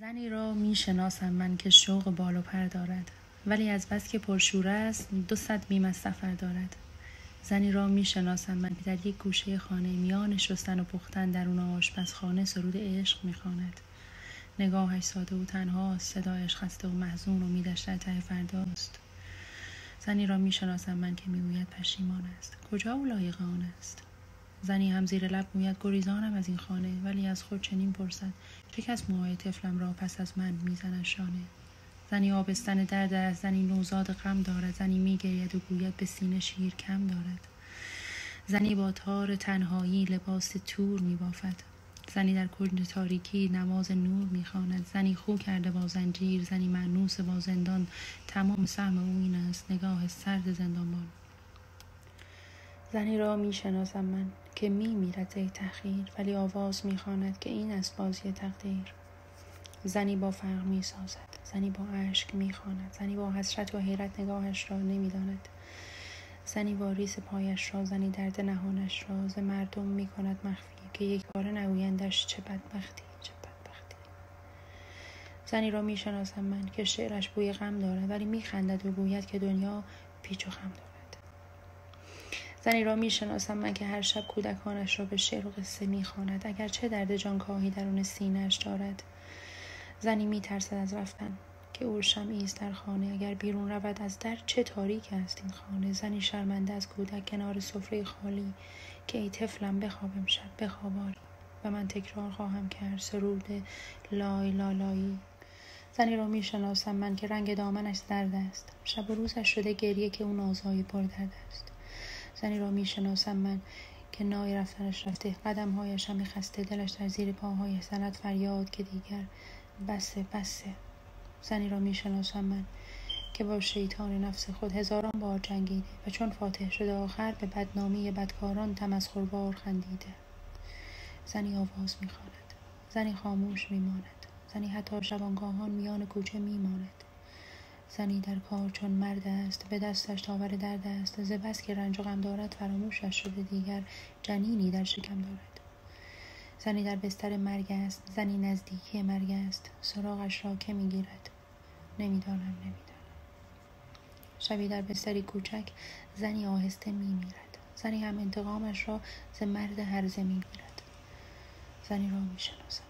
زنی را می شناسم من که شوق بال و پر دارد، ولی از بس که پرشور است 200 بیم از سفر دارد. زنی را می شناسم من که در یک گوشه خانه میان شستن و پختن درون آشپزخانه سرود عشق می خواند. نگاهش ساده و تنهاست، صدایش خسته و محزون امیدش در ته فرداست. زنی را می شناسم من که می گوید پشیمان است. کجا او لایق آن است؟ زنی هم زیر لب گوید گریزانم از این خانه، ولی از خود چنین پرسد چه کس موهای طفلم را پس از من میزند شانه. زنی آبستن درد است، زنی نوزاد غم دارد، زنی میگرید و گوید به سینه شیر کم دارد. زنی با تار تنهایی لباس تور میبافد، زنی در کنج تاریکی نماز نور میخواند. زنی خو کرده با زنجیر، زنی مأنوس با زندان، تمام سهم او این است نگاه سرد زندانبان. زنی را میشناسم من که میمیرد زی تحقیر، ولی آواز میخواند که این است بازی تقدیر. زنی با فقر میسازد، زنی با اشک میخواند، زنی با حسرت و حیرت نگاهش را نمیداند. زنی واریس پایش را، زنی درد نهانش را ز مردم میکند مخفی، که یک باره نگویندش چه بدبختی چه بدبختی. زنی را میشناسم من که شعرش بوی غم دارد، ولی میخندد و گوید که دنیا پیچ و خم دارد. زنی را میشناسم من که هر شب کودکانش را به شعر و قصه میخواند، اگرچه درد جانکاهی درون سینه‌اش دارد. زنی میترسد از رفتن، که او شمعی است در خانه، اگر بیرون رود از در چه تاریک است این خانه. زنی شرمنده از کودک کنار سفره خالی، که ای طفلم بخواب امشب بخواب آری، و من تکرار خواهم کرد سرود لای لالایی. زنی را میشناسم من که رنگ دامنش زرد است، شب و روزش شده گریه که او نازایی پر درد است. زنی را میشناسم من که نای رفتنش رفته، قدمهایش همی خسته، دلش در زیر پاهایش زند فریاد که دیگر بسه بسه. زنی را میشناسم من که با شیطان نفس خود هزاران بار جنگیده و چون فاتح شده آخر به بدنامی بدکاران تمسخربار خندیده. زنی آواز میخواند، زنی خاموش میماند، زنی حتی شبانگاهان میان کوچه میماند. زنی در کار چون مرد است، به دستش تاور درد است، ز بس که رنج و غم دارد فراموشش شده دیگر جنینی در شکم دارد. زنی در بستر مرگ است، زنی نزدیکی مرگ است، سراغش را که میگیرد نمیدانم. شبی در بستری کوچک زنی آهسته میمیرد، زنی هم انتقامش را ز مرد هرزه میگیرد. زنی را میشناسم